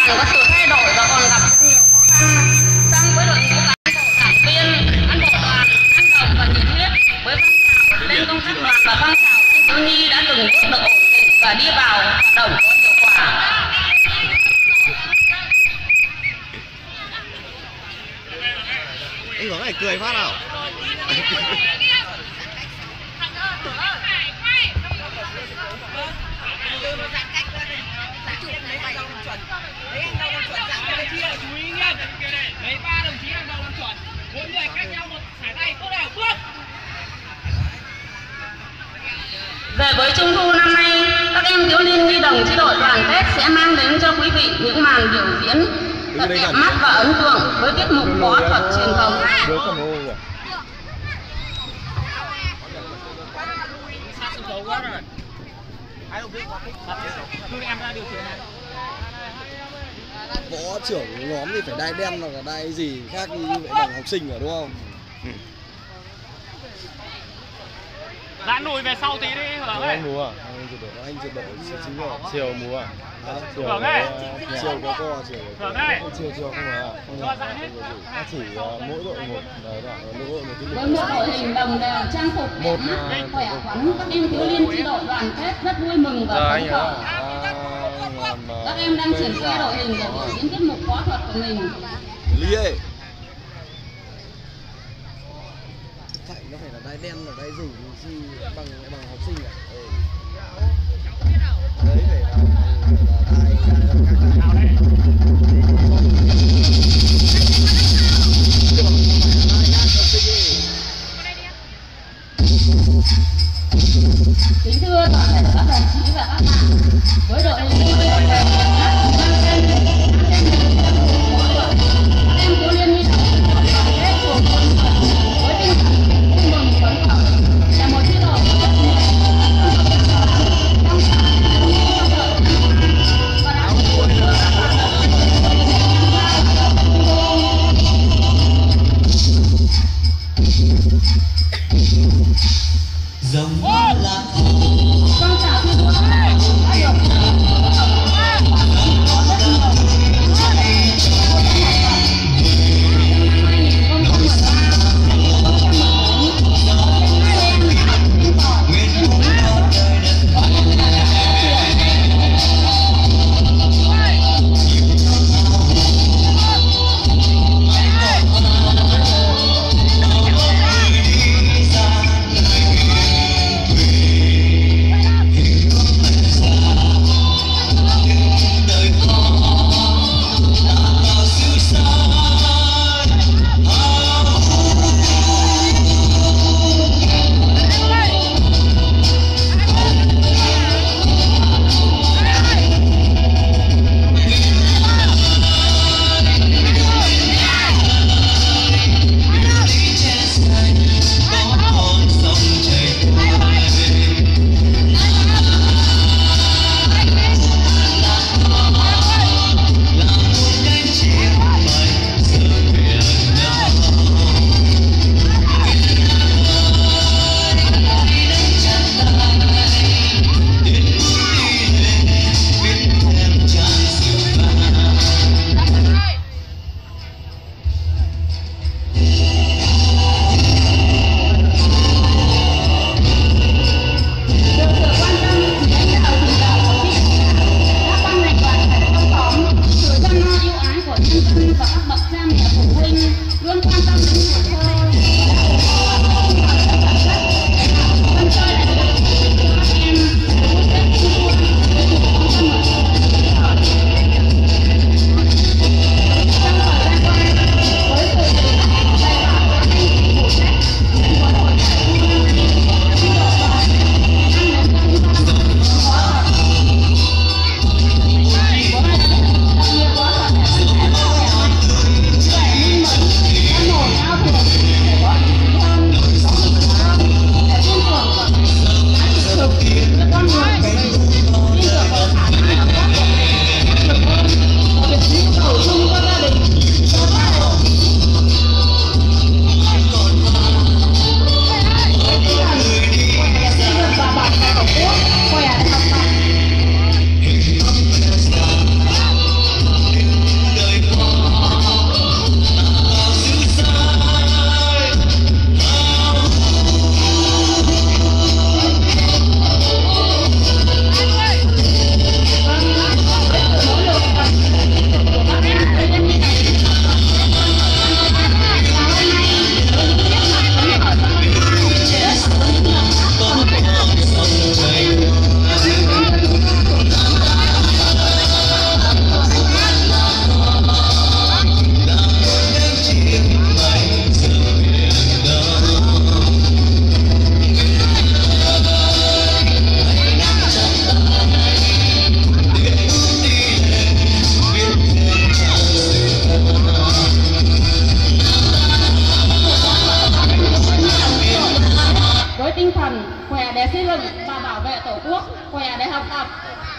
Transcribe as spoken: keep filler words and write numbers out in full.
đoàn có sự thay đổi và còn gặp rất nhiều khó khăn. Song với đội ngũ cán bộ đảng viên, cán bộ đoàn năng động và nhiệt huyết với phong trào lên công tác đoàn và phong trào thanh thiếu nhi đã từng bước được ổn định và đi vào hoạt động có hiệu quả. Anh Hướng này cười phát nào. Về với Trung thu năm nay, các em thiếu niên nhi đồng chi đội đoàn kết sẽ mang đến cho quý vị những màn biểu diễn thật đẹp mắt và ấn tượng với tiết mục võ thuật truyền thống. Võ trưởng nhóm thì phải đai đen hoặc là đai gì khác như vậy bằng học sinh rồi đúng không? Ừ. Giãn lùi về sau tí đi Hưởng ơi. Anh múa à? Anh chuyển đổi, anh chuyển đổi chính rồi. Chiều múa à? Chiều Hưởng ơi. Chiều có co, chiều Hưởng ơi. Chiều chiều không à? Không à? Chỉ mỗi đội một đấy là mỗi đội một cái Với một đội hình đồng đều trang phục đẹp mắt, khỏe khoắn, các em thiếu niên chi đội đoàn kết rất vui mừng và phấn khởi. Các em đang triển khai đội hình để biểu diễn tiết mục võ thuật của mình. Lý ơi. Chạy nó phải là đai đen là đai rừng gì bằng bằng học sinh à? Ừ. Đấy phải là đai đai Kính thưa toàn thể các đồng chí và các bạn, với đội hình thi đấu đẹp mắt, mang tên võ thuật, các em thiếu niên nhi đồng đoàn kết cùng quân đội với tinh thần vui mừng phấn khởi là một chi đội có rất nhiều trong cả thiếu nhi trong đội và đã thực hiện được các hoạt động của đội hình tham gia hoạt động trung thu. Dòng lạc Phong trào thi đua đã được có rất nhiều khỏe để xây dựng và bảo vệ tổ quốc, khỏe để học tập,